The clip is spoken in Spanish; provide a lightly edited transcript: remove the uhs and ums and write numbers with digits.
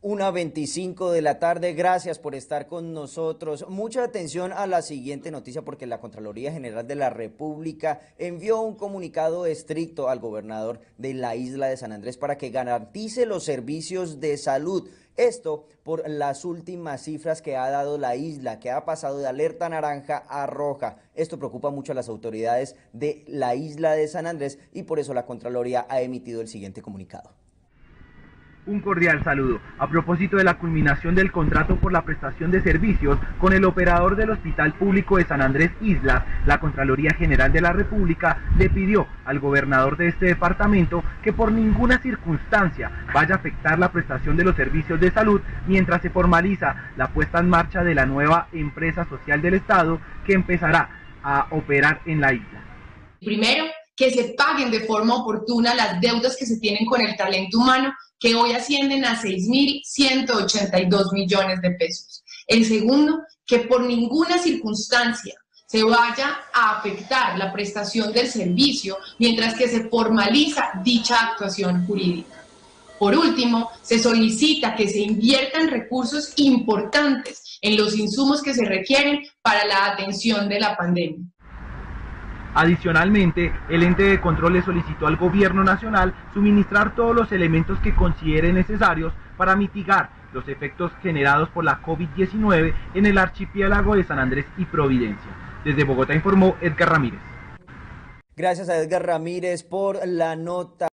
1:25 de la tarde, gracias por estar con nosotros. Mucha atención a la siguiente noticia porque la Contraloría General de la República envió un comunicado estricto al gobernador de la isla de San Andrés para que garantice los servicios de salud. Esto por las últimas cifras que ha dado la isla, que ha pasado de alerta naranja a roja. Esto preocupa mucho a las autoridades de la isla de San Andrés y por eso la Contraloría ha emitido el siguiente comunicado. Un cordial saludo. A propósito de la culminación del contrato por la prestación de servicios con el operador del Hospital Público de San Andrés Islas, la Contraloría General de la República le pidió al gobernador de este departamento que por ninguna circunstancia vaya a afectar la prestación de los servicios de salud mientras se formaliza la puesta en marcha de la nueva empresa social del Estado que empezará a operar en la isla. Primero, que se paguen de forma oportuna las deudas que se tienen con el talento humano, que hoy ascienden a 6.182 millones de pesos. El segundo, que por ninguna circunstancia se vaya a afectar la prestación del servicio mientras que se formaliza dicha actuación jurídica. Por último, se solicita que se inviertan recursos importantes en los insumos que se requieren para la atención de la pandemia. Adicionalmente, el ente de control le solicitó al gobierno nacional suministrar todos los elementos que considere necesarios para mitigar los efectos generados por la COVID-19 en el archipiélago de San Andrés y Providencia. Desde Bogotá informó Edgar Ramírez. Gracias a Edgar Ramírez por la nota.